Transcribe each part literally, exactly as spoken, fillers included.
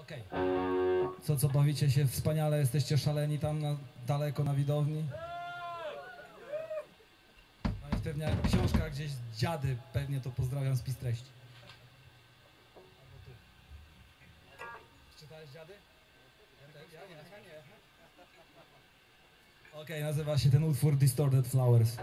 Okej. Okay. Co, co, bawicie się wspaniale, jesteście szaleni tam na, daleko na widowni? No jest pewnie książka gdzieś, dziady, pewnie to pozdrawiam, spis treści. Albo tu. Czytałeś dziady? Ja, ja nie, ja nie. Okej, okay, nazywa się ten utwór Distorted Flowers.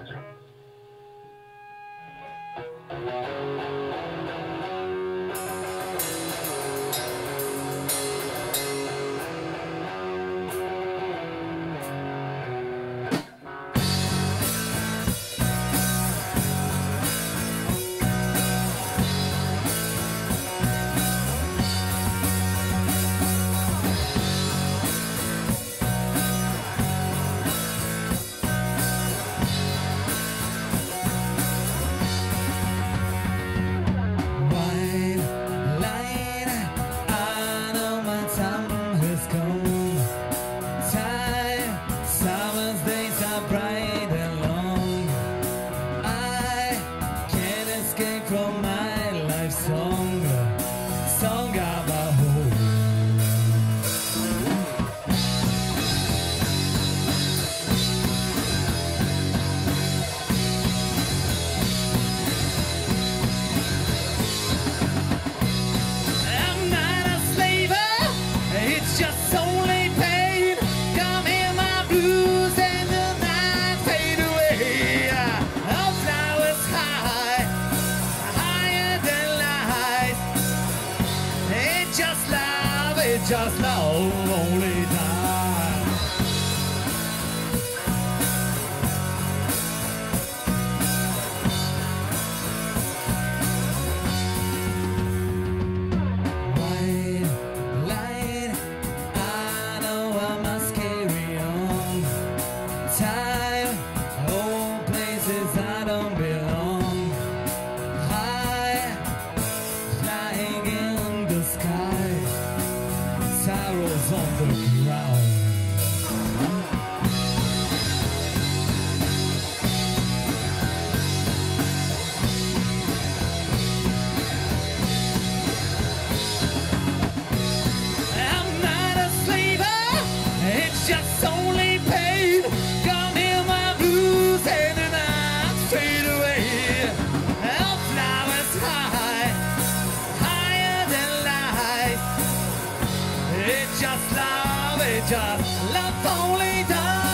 Just love only time. White light, I know I must carry on. Time, old places I don't belong. High, flying in the sky. Sorrows on the ground. I'm not a slaver, it's just only pain. Come hear my blues and then I fade away. I'll flowers high, higher than light. It's just love, it's just love only time.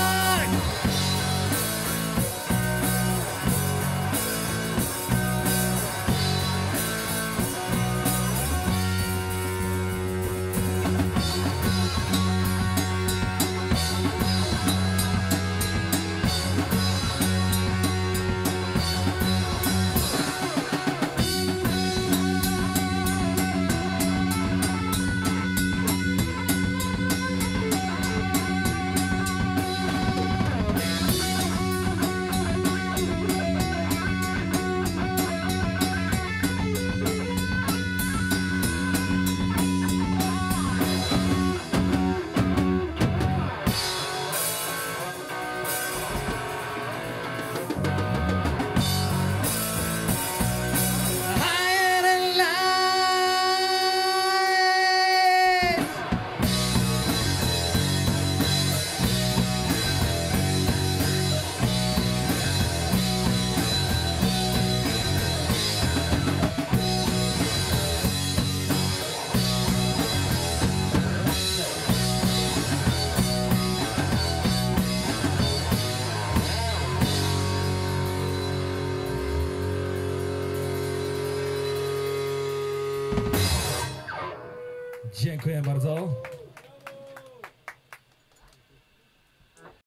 Dziękuję bardzo.